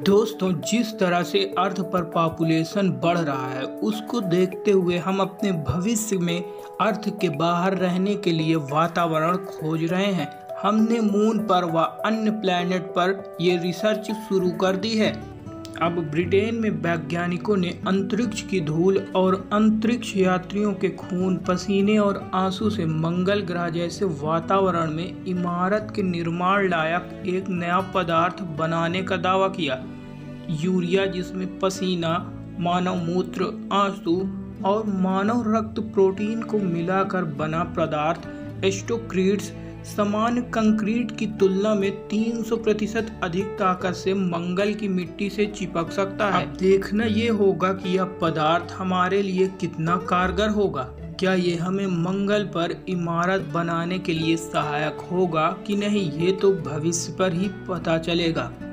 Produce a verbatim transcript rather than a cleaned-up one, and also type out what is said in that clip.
दोस्तों, जिस तरह से अर्थ पर पॉपुलेशन बढ़ रहा है उसको देखते हुए हम अपने भविष्य में अर्थ के बाहर रहने के लिए वातावरण खोज रहे हैं। हमने मून पर व अन्य प्लैनेट पर ये रिसर्च शुरू कर दी है। अब ब्रिटेन में वैज्ञानिकों ने अंतरिक्ष की धूल और अंतरिक्ष यात्रियों के खून, पसीने और आंसू से मंगल ग्रह जैसे वातावरण में इमारत के निर्माण लायक एक नया पदार्थ बनाने का दावा किया। यूरिया, जिसमें पसीना, मानव मूत्र, आंसू और मानव रक्त प्रोटीन को मिलाकर बना पदार्थ एस्टोक्रिट्स सामान्य कंक्रीट की तुलना में तीन सौ प्रतिशत अधिक ताकत से मंगल की मिट्टी से चिपक सकता है। अब देखना ये होगा कि यह पदार्थ हमारे लिए कितना कारगर होगा। क्या ये हमें मंगल पर इमारत बनाने के लिए सहायक होगा कि नहीं, ये तो भविष्य पर ही पता चलेगा।